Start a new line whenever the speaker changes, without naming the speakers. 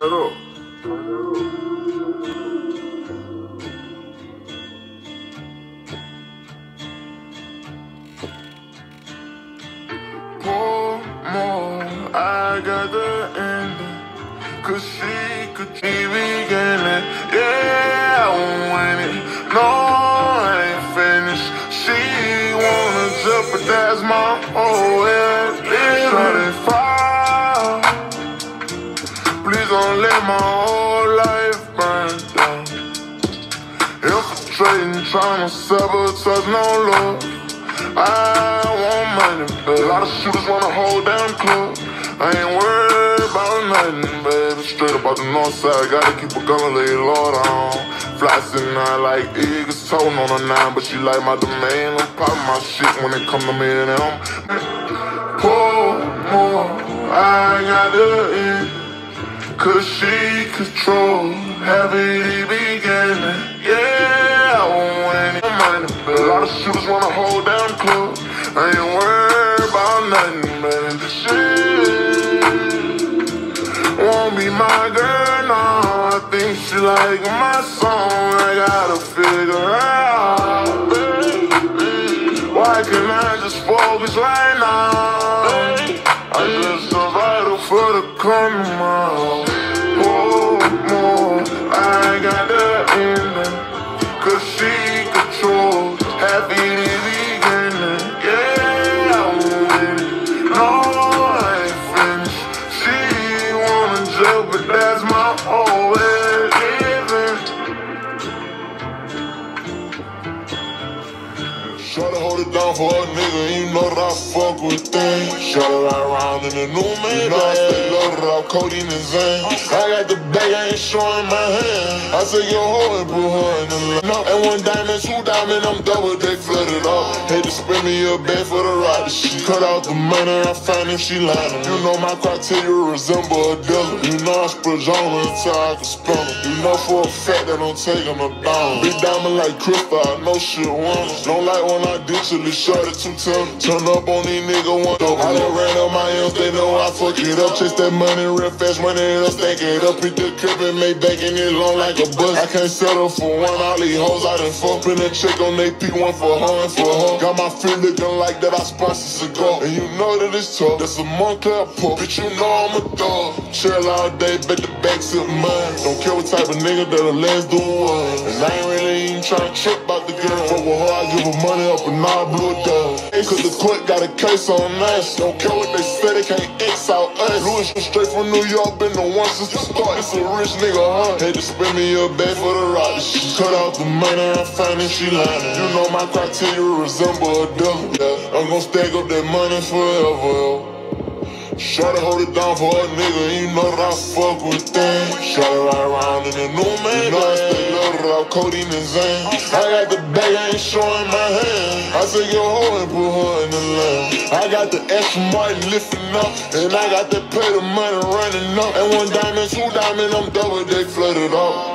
Pero, pour more, I got the ending. Cause she could be beginning. Yeah, I win it. No, I ain't finished. She wanna jeopardize my whole head. Shut it fire. Please don't let my whole life burn down. Infiltrating, trying to sabotage, no love. I want money, but a lot of shooters wanna hold down club. I ain't worried about nothing, baby. Straight about the north side, gotta keep a gun and lay Lord on. Fly sitting out like eagles, toting on a 9, but she like my domain. I'm popping my shit when it come to me and them. Pour more, I got the end. Cause she control, happy beginning. Yeah, I win it. Money, but a lot of shooters wanna hold down club. I ain't worried about nothing, man. She won't be my girl now. I think she like my song. I gotta figure out, baby. Why can't I just focus right now? I just survival for the coming mile. Oh, more, I got the ending. Cause she controls, happy to beginning. Yeah, I win it. No, I ain't finished. She wanna jeopardize my whole living. Shorty hold it down for a nigga, you know that I fuck with things. Shorty ride around in the new man, you know I stay loaded off codeine and Zane. I got the bag, I ain't showing my hand. I take your hoe and put her in the line. And one diamond, two diamond, I'm double deck flooded up. Hate to spend me a bed for the ride. She cut out the money, I find if she lying. You know my criteria resemble a dealer. You know I splurge on until I can spend them. You know for a fact that I'm taking her down. Big diamond like crystal, I know shit wanna. Don't like when I ditch it, short it too tough. Turn up on these niggas one over. I done ran up my M's, they know I fuck it up. Chase that money real fast, run it up, stack it up. Hit the crib and make bacon it long like a bus. I can't settle for one, all these hoes I done fuck. Put a check on they P, one for her and for her. Got my feet looking like that, I sponsor cigar. And you know that it's tough, that's a Montclair pull. Bitch, you know I'm a dog. Chill all day, bet the back's up mine. Don't care what type of nigga that'll last do one. And I ain't really even tryna trip about the girl. Fuck with her, I give her money up and now I blew it down. Cause the court got a case on us. Don't care what they say, they can't X out us. Louis straight from New York, been the one since the start. It's a rich nigga, huh? Had to spend me a bag for the ride. She cut out the money, I find if she lying. You know my criteria resemble a dealer. Yeah, I'm gon' stack up that money forever, yo. Shorty hold it down for a nigga, you know that I fuck with things. Shorty ride around in the new man, you know I stay loaded off codeine and Zane. I got the bag, I ain't showing my hand. I take your hoe and put her in the land. I got the extra Martin lifting up, and I got to pay the money running up. And one diamond, two diamond, I'm double deck flooded up.